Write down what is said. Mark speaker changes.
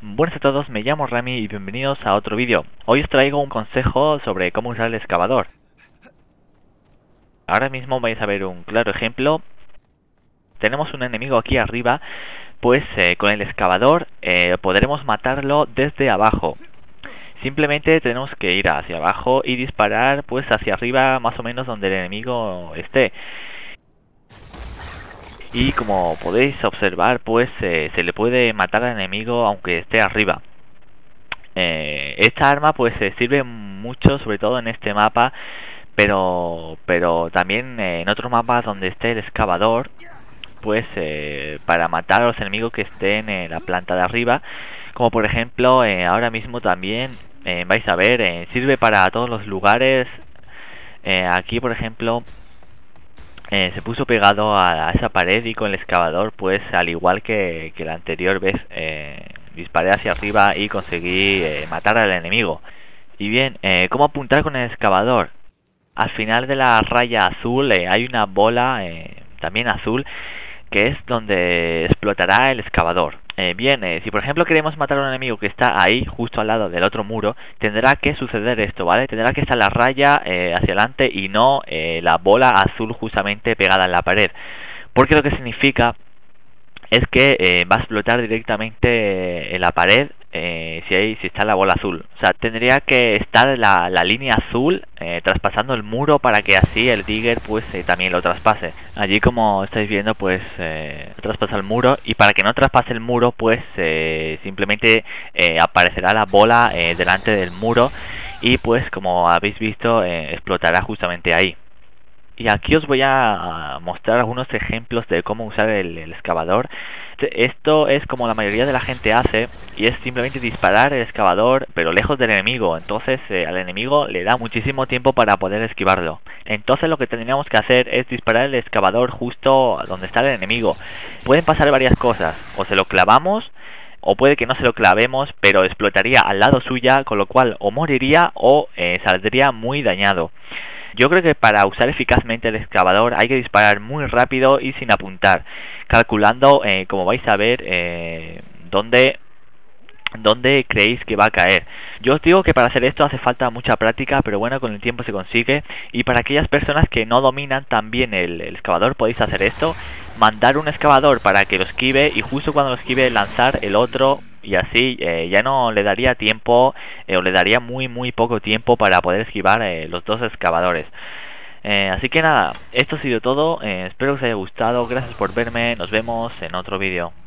Speaker 1: Buenas a todos, me llamo Rami y bienvenidos a otro vídeo. Hoy os traigo un consejo sobre cómo usar el excavador. Ahora mismo vais a ver un claro ejemplo. Tenemos un enemigo aquí arriba, pues con el excavador podremos matarlo desde abajo. Simplemente tenemos que ir hacia abajo y disparar pues hacia arriba, más o menos donde el enemigo esté. Y como podéis observar, pues se le puede matar al enemigo aunque esté arriba. Esta arma pues sirve mucho, sobre todo en este mapa, pero también en otros mapas donde esté el excavador, pues para matar a los enemigos que estén en la planta de arriba, como por ejemplo ahora mismo también vais a ver, sirve para todos los lugares. Aquí por ejemplo se puso pegado a esa pared y con el excavador, pues al igual que la anterior vez, disparé hacia arriba y conseguí matar al enemigo. Y bien, ¿cómo apuntar con el excavador? Al final de la raya azul hay una bola también azul, que es donde explotará el excavador. Si por ejemplo queremos matar a un enemigo que está ahí, justo al lado del otro muro, tendrá que suceder esto, ¿vale? Tendrá que estar la raya hacia adelante y no la bola azul justamente pegada en la pared. Porque lo que significa es que va a explotar directamente en la pared si está la bola azul. O sea, tendría que estar la línea azul traspasando el muro para que así el digger pues también lo traspase. Allí, como estáis viendo, pues traspasa el muro, y para que no traspase el muro pues simplemente aparecerá la bola delante del muro y pues como habéis visto explotará justamente ahí. Y aquí os voy a mostrar algunos ejemplos de cómo usar el excavador. Esto es como la mayoría de la gente hace, y es simplemente disparar el excavador pero lejos del enemigo. Entonces al enemigo le da muchísimo tiempo para poder esquivarlo. Entonces lo que tendríamos que hacer es disparar el excavador justo donde está el enemigo. Pueden pasar varias cosas: o se lo clavamos, o puede que no se lo clavemos pero explotaría al lado suya, con lo cual o moriría o saldría muy dañado. Yo creo que para usar eficazmente el excavador hay que disparar muy rápido y sin apuntar, calculando, como vais a ver, dónde creéis que va a caer. Yo os digo que para hacer esto hace falta mucha práctica, pero bueno, con el tiempo se consigue. Y para aquellas personas que no dominan tan bien el excavador, podéis hacer esto: mandar un excavador para que lo esquive, y justo cuando lo esquive lanzar el otro, y así ya no le daría tiempo, o le daría muy poco tiempo para poder esquivar los dos excavadores. Así que nada, esto ha sido todo. Espero que os haya gustado. Gracias por verme. Nos vemos en otro vídeo.